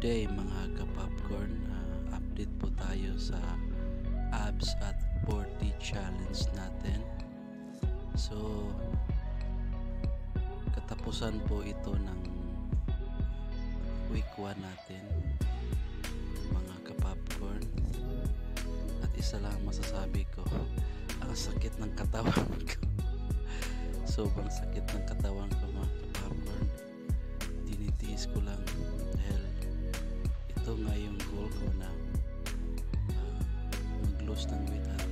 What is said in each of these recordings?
Day mga ka-popcorn, update po tayo sa abs at 40 challenge natin. So katapusan po ito ng week 1 natin mga ka-popcorn, at isa lang masasabi ko, ang sakit ng katawan ko. Sobrang sakit ng katawan ko mga ka-popcorn. Tinitiis ko lang dahil ito nga yung goal ko na mag-lose ng weight at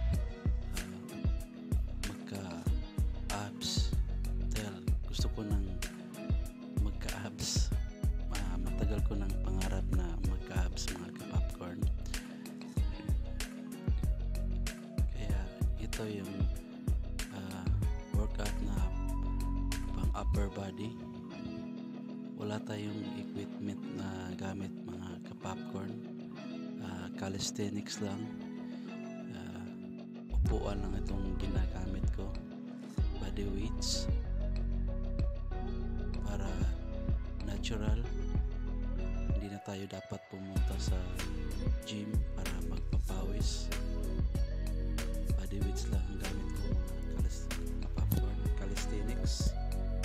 magka-abs. Dahil gusto ko nang magka-abs. Matagal ko nang pangarap na magka-abs mga ka-popcorn. Kaya ito yung workout na pang upper body. Wala tayong equipment na gamit mga ka-popcorn. Calisthenics lang. Upuan lang itong ginagamit ko. Body weights. Para natural. Hindi na tayo dapat pumunta sa gym para magpapawis. Body weights lang ang gamit ko mga ka-popcorn. Calisthenics.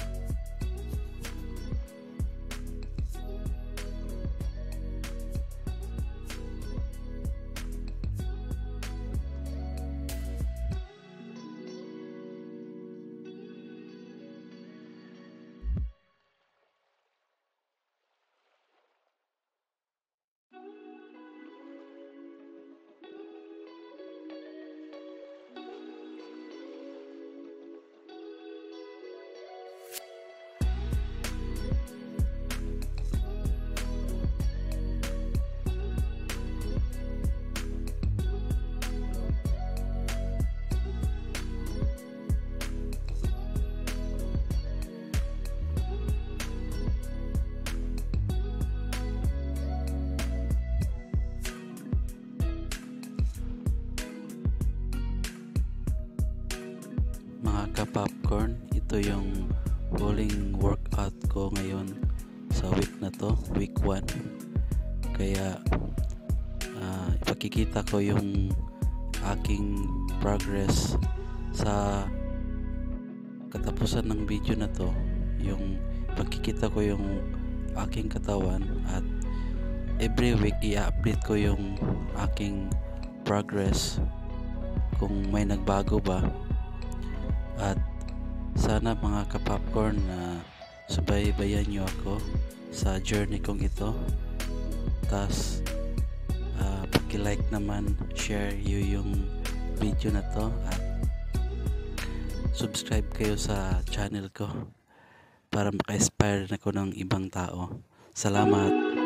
Mga ka-popcorn, ito yung bowling workout ko ngayon sa week na to, week 1. Kaya ipakikita ko yung aking progress sa katapusan ng video na to. Yung ipakikita ko yung aking katawan, at every week i-update ko yung aking progress kung may nagbago ba. At sana mga ka-popcorn na subaybayan nyo ako sa journey kong ito. Tas paki-like naman, share yung video na to, at subscribe kayo sa channel ko para maka-inspire na ko ng ibang tao. Salamat.